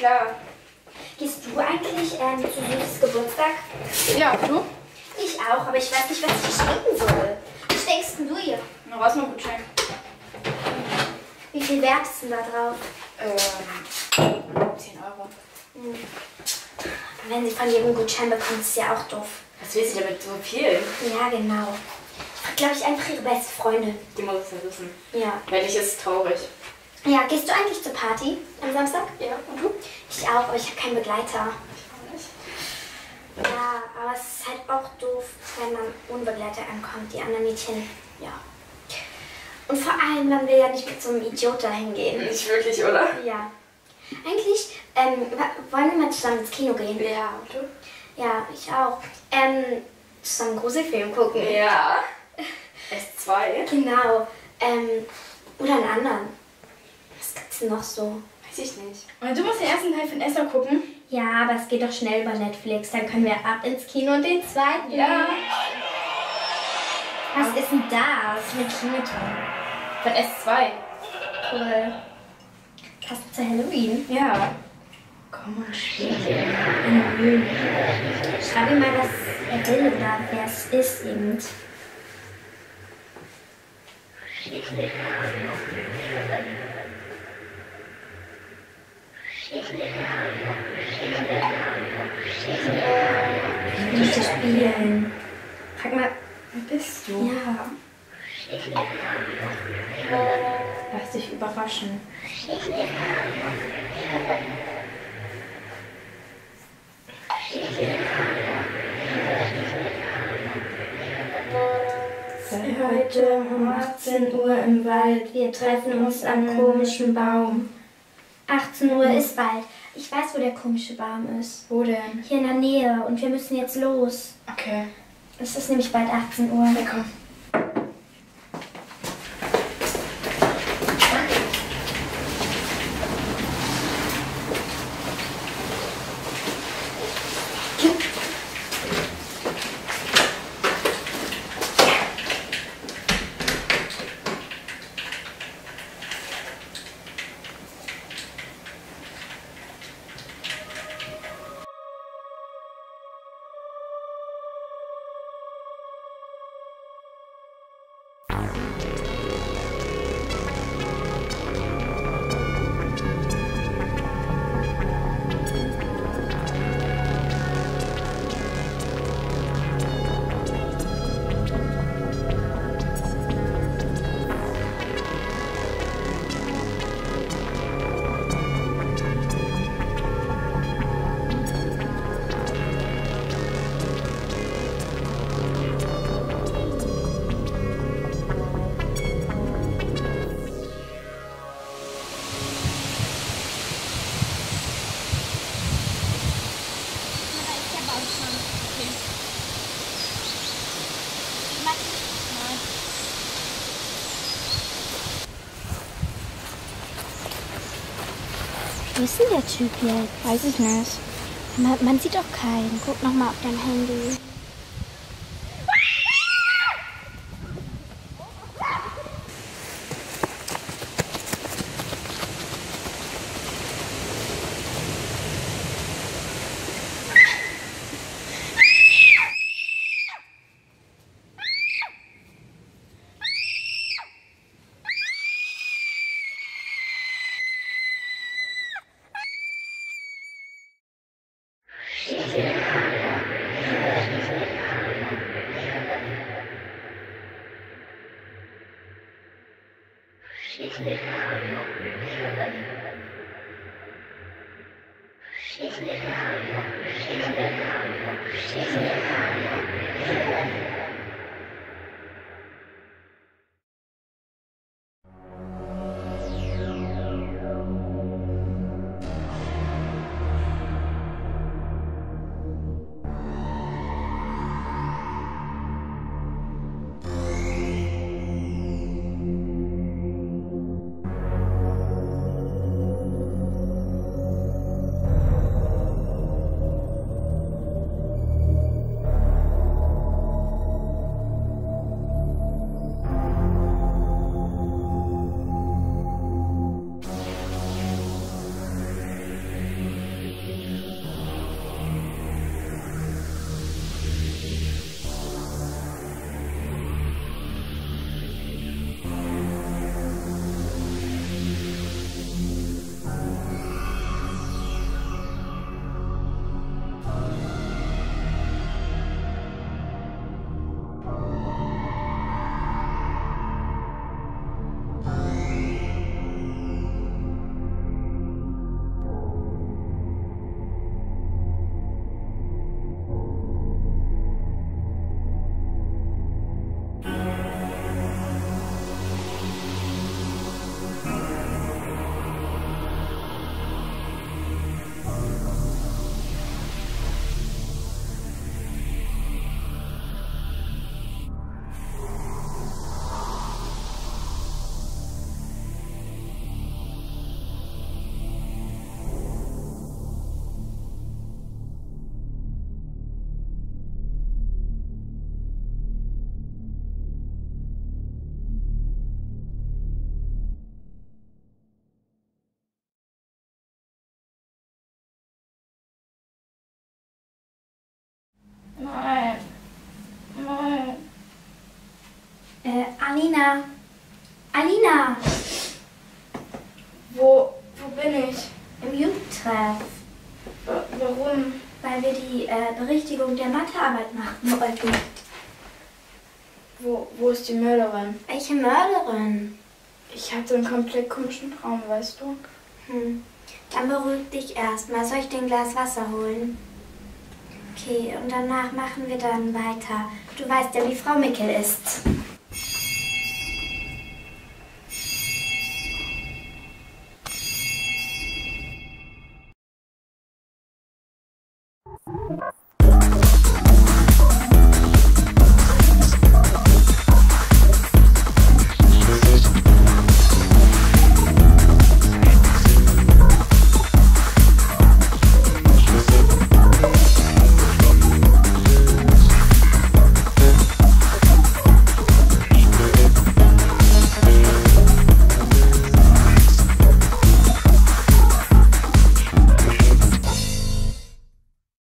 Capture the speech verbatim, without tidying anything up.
klar. Gehst du eigentlich ähm, zu Süßes Geburtstag? Ja, du? Ich auch, aber ich weiß nicht, was ich schenken soll. Was denkst denn du ihr? Na, was mal gut schenken. Wie viel Wert ist denn da drauf? Ähm, zehn Euro. Hm. Wenn sie von jedem Gutschein bekommt, ist ja auch doof. Was willst du damit so viel? Ja, genau. Ich frag, glaube ich, einfach ihre beste Freundin. Die muss es ja wissen. Ja. Wenn nicht, ist es traurig. Ja, gehst du eigentlich zur Party am Samstag? Ja, und du? Ich auch, aber ich habe keinen Begleiter. Ich auch nicht. Ja, aber es ist halt auch doof, wenn man ohne Begleiter ankommt. Die anderen Mädchen, ja. Und vor allem, man will ja nicht mit so einem Idiot dahin gehen. Nicht wirklich, oder? Ja. Eigentlich, ähm, wollen wir mal zusammen ins Kino gehen? Ja, und du? Ja, ich auch. Ähm, zusammen einen Gruselfilm gucken. Ja. S zwei? Genau. Ähm, oder einen anderen. Was gibt's denn noch so? Weiß ich nicht. Und du musst den ersten Teil von Esther gucken. Ja, aber es geht doch schnell über Netflix. Dann können wir ab ins Kino und den zweiten. Ja. Was ist denn das mit Kinoton? Von S zwei. Cool. Passt zu Halloween. Ja. Komm und spiel. Mhm. Schreib ihm mal, was er will oder wer es ist eben. Ich möchte spielen. Frag mal, Wer bist du? ja. Lass dich überraschen. Heute um achtzehn Uhr im Wald. Wir treffen uns am komischen Baum. achtzehn Uhr ist bald. Ich weiß, wo der komische Baum ist. Wo denn? Hier in der Nähe. Und wir müssen jetzt los. Okay. Es ist nämlich bald achtzehn Uhr. Ja, komm. Wo ist denn der Typ jetzt? Weiß ich nicht. Man, man sieht doch keinen. Guck noch mal auf dein Handy. Äh, Alina. Alina. Wo, wo bin ich? Im Jugendtreff. Wa- Warum? Weil wir die äh, Berichtigung der Mathearbeit machen wollten. Wo, wo ist die Mörderin? Welche Mörderin? Ich hatte einen komplett komischen Traum, weißt du? Hm. Dann beruhig dich erstmal. Soll ich dir ein Glas Wasser holen? Okay, und danach machen wir dann weiter. Du weißt ja, wie Frau Mickel ist.